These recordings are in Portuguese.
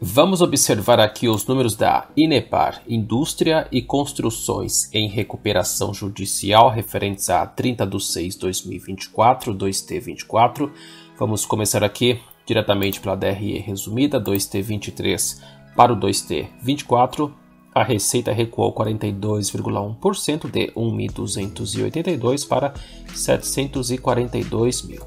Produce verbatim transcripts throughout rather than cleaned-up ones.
Vamos observar aqui os números da Inepar, Indústria e Construções em recuperação judicial referentes a trinta de seis de dois mil e vinte e quatro, dois T vinte e quatro. Vamos começar aqui diretamente pela D R E resumida, dois T vinte e três para o dois T vinte e quatro. A receita recuou quarenta e dois vírgula um por cento de um mil duzentos e oitenta e dois para setecentos e quarenta e dois mil.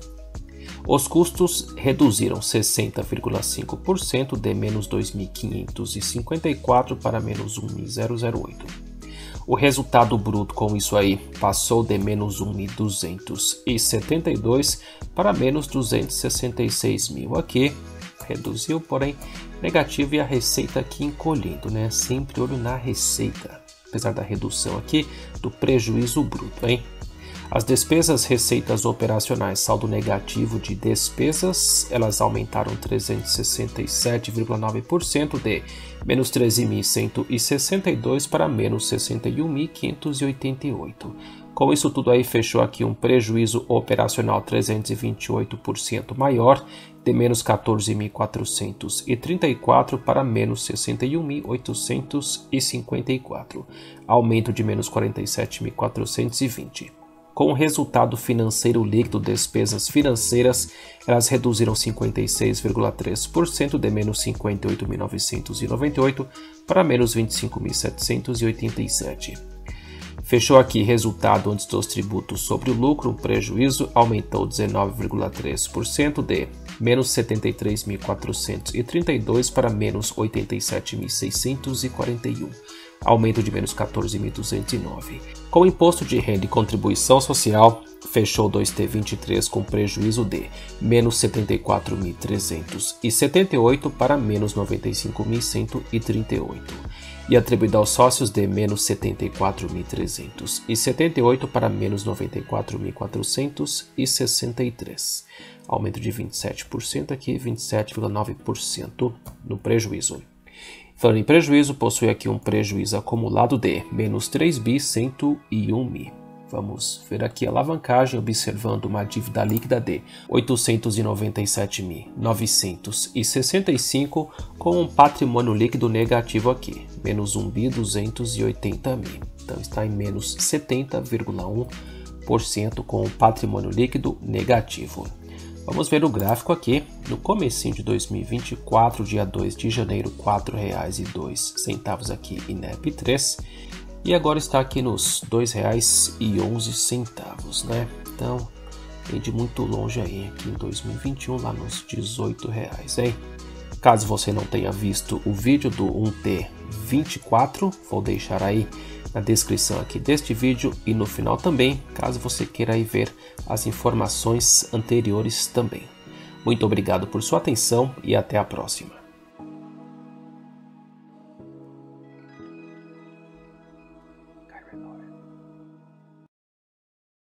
Os custos reduziram sessenta vírgula cinco por cento de menos dois mil quinhentos e cinquenta e quatro para menos um mil e oito. O resultado bruto com isso aí passou de menos um mil duzentos e setenta e dois para menos duzentos e sessenta e seis mil. Aqui reduziu, porém negativo, e a receita aqui encolhendo, né? Sempre olho na receita, apesar da redução aqui do prejuízo bruto, hein? As despesas, receitas operacionais, saldo negativo de despesas, elas aumentaram trezentos e sessenta e sete vírgula nove por cento de menos treze mil cento e sessenta e dois para menos sessenta e um mil quinhentos e oitenta e oito. Com isso tudo aí fechou aqui um prejuízo operacional trezentos e vinte e oito por cento maior, de menos quatorze mil quatrocentos e trinta e quatro para menos sessenta e um mil oitocentos e cinquenta e quatro, aumento de menos quarenta e sete mil quatrocentos e vinte. Com o resultado financeiro líquido, despesas financeiras, elas reduziram cinquenta e seis vírgula três por cento de menos cinquenta e oito mil novecentos e noventa e oito para menos vinte e cinco mil setecentos e oitenta e sete. Fechou aqui resultado antes dos tributos sobre o lucro, o prejuízo aumentou dezenove vírgula três por cento de menos setenta e três mil quatrocentos e trinta e dois para menos oitenta e sete mil seiscentos e quarenta e um. Aumento de menos quatorze mil duzentos e nove. Com o imposto de renda e contribuição social, fechou dois T vinte e três com prejuízo de menos setenta e quatro mil trezentos e setenta e oito para menos noventa e cinco mil cento e trinta e oito. E atribuído aos sócios de menos setenta e quatro mil trezentos e setenta e oito para menos noventa e quatro mil quatrocentos e sessenta e três. Aumento de vinte e sete por cento aqui, vinte e sete vírgula nove por cento no prejuízo. Falando em prejuízo, possui aqui um prejuízo acumulado de menos três bi cento e um mil. Vamos ver aqui a alavancagem, observando uma dívida líquida de oitocentos e noventa e sete mil novecentos e sessenta e cinco, com um patrimônio líquido negativo aqui, menos um bi duzentos e oitenta mil. Então está em menos setenta vírgula um por cento com um patrimônio líquido negativo. Vamos ver o gráfico aqui, no comecinho de dois mil e vinte e quatro, dia dois de janeiro, quatro reais e dois centavos aqui, Inep três, e agora está aqui nos dois reais e onze centavos, né? Então, vem de muito longe aí, aqui em dois mil e vinte e um, lá nos dezoito reais, hein? Caso você não tenha visto o vídeo do um T vinte e quatro, vou deixar aí na descrição aqui deste vídeo e no final também, caso você queira aí ver as informações anteriores também. Muito obrigado por sua atenção e até a próxima.